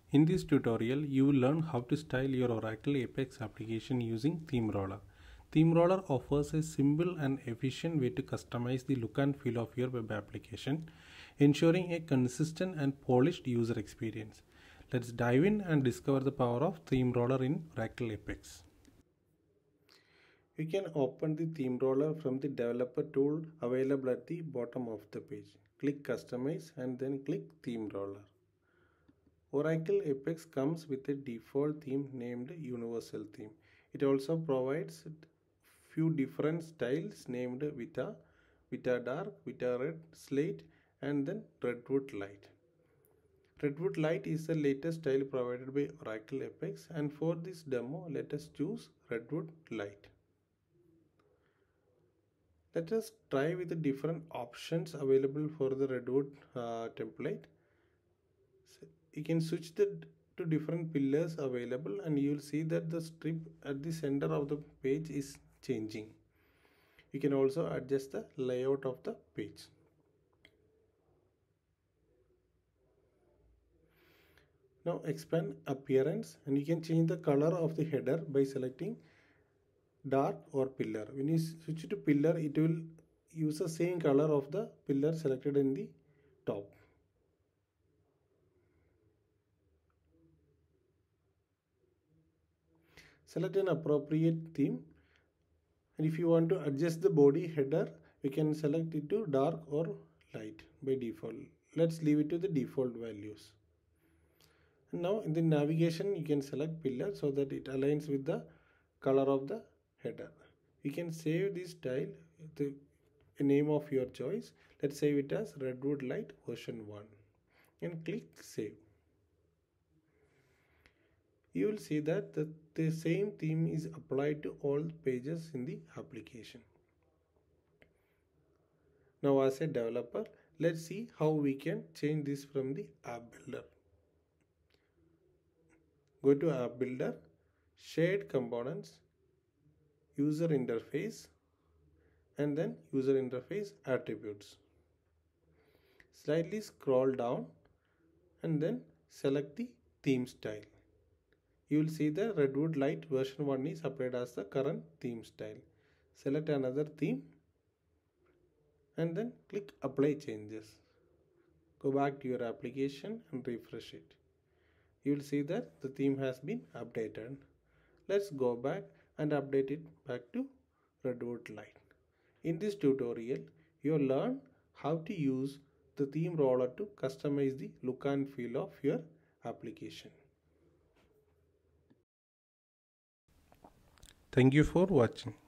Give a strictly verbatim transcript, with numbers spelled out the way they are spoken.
In this tutorial, you will learn how to style your Oracle Apex application using ThemeRoller. ThemeRoller offers a simple and efficient way to customize the look and feel of your web application, ensuring a consistent and polished user experience. Let's dive in and discover the power of ThemeRoller in Oracle Apex. You can open the ThemeRoller from the developer tool available at the bottom of the page. Click Customize and then click ThemeRoller. Oracle Apex comes with a default theme named Universal Theme. It also provides few different styles named Vita, Vita Dark, Vita Red, Slate, and then Redwood Light. Redwood Light is the latest style provided by Oracle Apex, and for this demo, let us choose Redwood Light. Let us try with the different options available for the Redwood uh, template. So you can switch the to different pillars available, and you will see that the strip at the center of the page is changing. You can also adjust the layout of the page. Now expand appearance, and you can change the color of the header by selecting dark or pillar. When you switch to pillar, it will use the same color of the pillar selected in the top. Select an appropriate theme, and if you want to adjust the body header, you can select it to dark or light by default. Let's leave it to the default values. And now in the navigation, you can select pillar so that it aligns with the color of the header. You can save this style, the name of your choice. Let's save it as Redwood Light version one and click save. You will see that the, the same theme is applied to all pages in the application. Now as a developer, let's see how we can change this from the app builder. Go to app builder, shared components, user interface, and then user interface attributes. Slightly scroll down and then select the theme style. You will see the Redwood Light version one is applied as the current theme style. Select another theme and then click apply changes. Go back to your application and refresh it. You will see that the theme has been updated. Let's go back and update it back to Redwood Light. In this tutorial, you will learn how to use the ThemeRoller to customize the look and feel of your application. Thank you for watching.